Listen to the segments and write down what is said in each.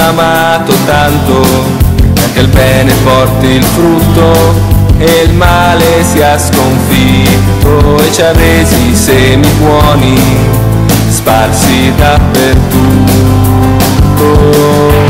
l'amato tanto, che il bene porti il frutto e il male sia sconfitto, e ci ha resi semi buoni sparsi dappertutto.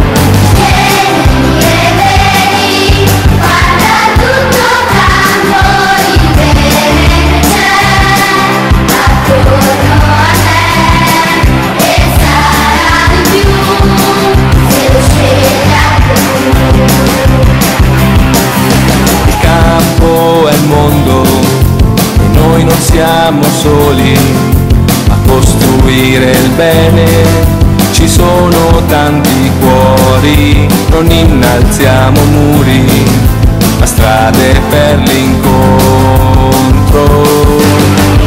Mondo, e noi non siamo soli a costruire il bene, ci sono tanti cuori, non innalziamo muri, ma strade per l'incontro.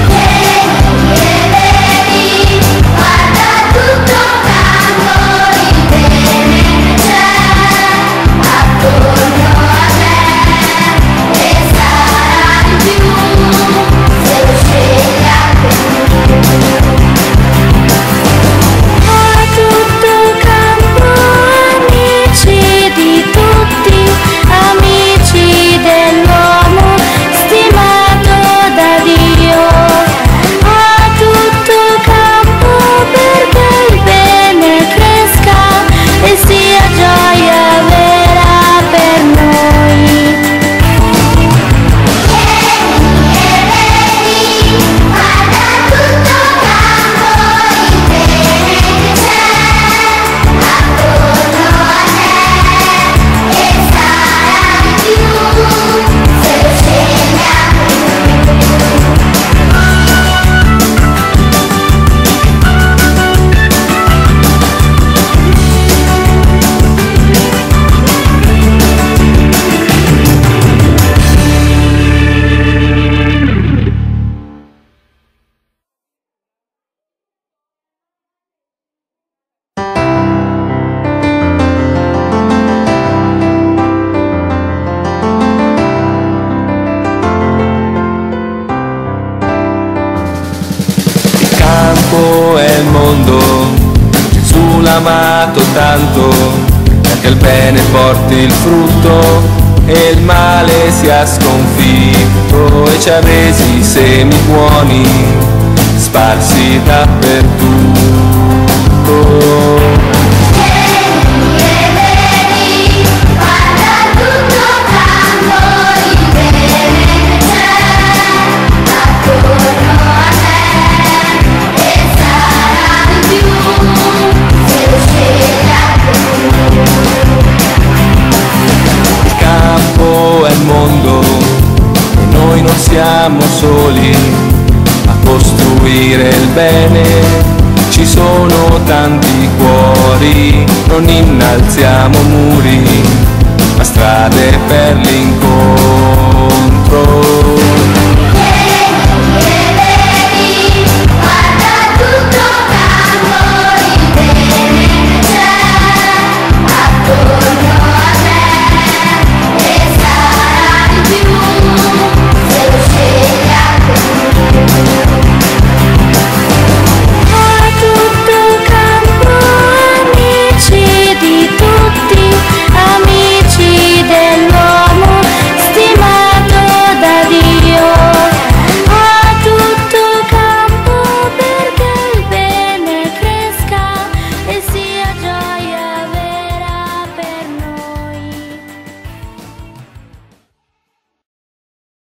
È il mondo, Gesù l'ha amato tanto, perché il bene porti il frutto e il male sia sconfitto, e ci ha resi semi buoni sparsi dappertutto. Siamo soli a costruire il bene, ci sono tanti cuori, non innalziamo muri, ma strade per l'incontro.